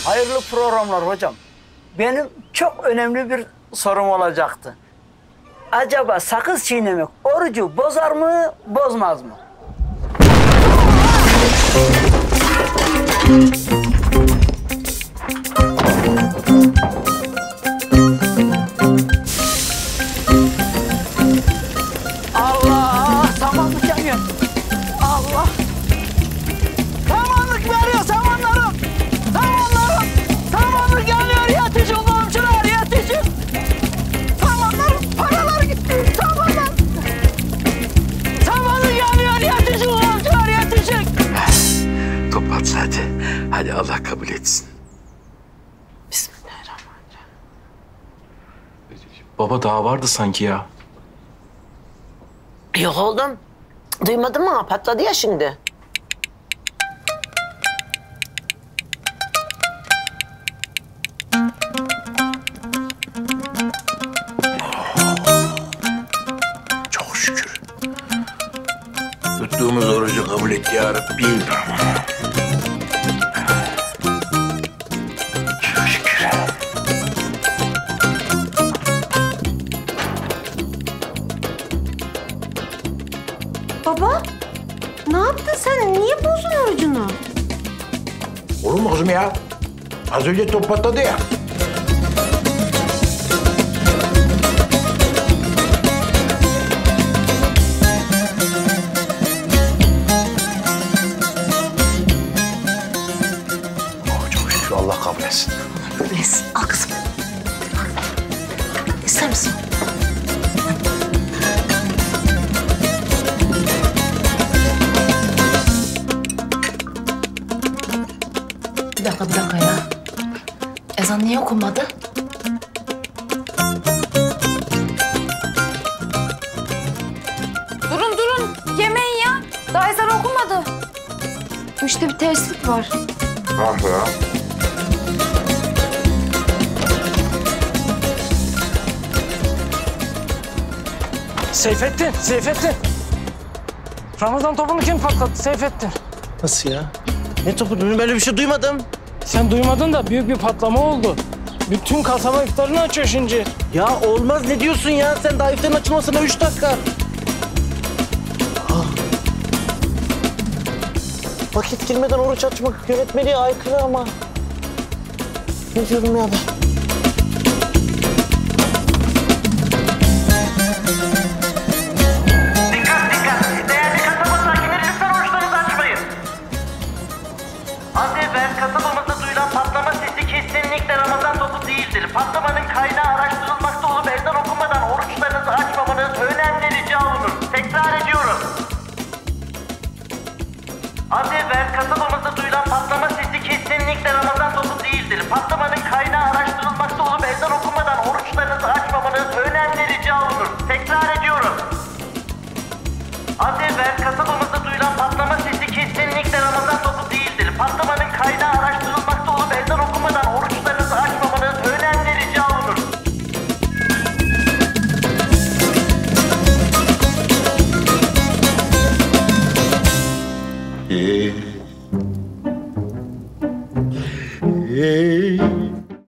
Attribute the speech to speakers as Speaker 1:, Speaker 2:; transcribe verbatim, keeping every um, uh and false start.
Speaker 1: Hayırlı programlar hocam. Benim çok önemli bir sorum olacaktı. Acaba sakız çiğnemek orucu bozar mı, bozmaz mı? Allah! Samanlık yanıyor. Allah! Samanlık veriyor samanlarım! Samanlarım! Samanlık yanıyor, yetişin komşular, yetişin! Samanlarım, paralar gitti, samanlar! Samanlık yanıyor, yetişin komşular, yetişin!
Speaker 2: Toplatsın hadi. Hadi Allah kabul etsin.
Speaker 3: Bismillahirrahmanirrahim.
Speaker 4: Baba daha vardı sanki ya.
Speaker 3: Yok oğlum. Duymadın mı? Patladı ya şimdi.
Speaker 2: Çok şükür. Tuttuğumuz orucu kabul et ya Rabbim. Çok şükür.
Speaker 5: Baba, ne yaptın sen? Niye bozdun orucunu?
Speaker 2: Olur mu kızım ya? Az önce top patladı ya. Oh, çok şükür Allah kabul etsin.
Speaker 5: Neyse, al kızım. İster misin?
Speaker 6: Bir dakika, bir dakika ya. Ezan niye okunmadı?
Speaker 7: Durun durun. Yemeyin ya. Daha ezan okunmadı. Bu işte bir terslik var.
Speaker 2: Ah ya.
Speaker 8: Seyfettin, Seyfettin. Ramazan topunu kim patlattı Seyfettin?
Speaker 9: Nasıl ya? Ne topu? Ben böyle bir şey duymadım.
Speaker 8: Sen duymadın da büyük bir patlama oldu. Bütün kasaba iftarını açıyor şimdi.
Speaker 9: Ya olmaz, ne diyorsun ya? Sen daha iftarın açılmasına üç dakika. Ah. Vakit girmeden oruç açmak yönetmeliğe aykırı ama. Ne diyorum ya ben?
Speaker 10: Dikkat dikkat! Değerli kasaba sakinleri lütfen oruçlarınızı açmayın. Az evvel kasabamızda duyulan patlama sesi kesinlikle Ramazan topu değildir. Patlamanın kaynağı araştırılmakta olup ezan okunmadan oruçlarınızı açmamanız önemli rica olunur. Tekrar ediyorum. Az evvel kasabamızda duyulan patlama sesi kesinlikle Ramazan topu değildir. Patlamanın kaynağı araştırılmakta olup ezan okunmadan oruçlarınızı açmamanız önemli rica olunur. Tekrar ediyorum. Az evvel kasabamızda duyulan patlama sesi kesinlikle Ramazan topu değildir. Patlamanın kaynağı araştırılmakta olup ezan okunmadan oruçlarınızı açmamanız önemli rica olunur.
Speaker 2: Ee,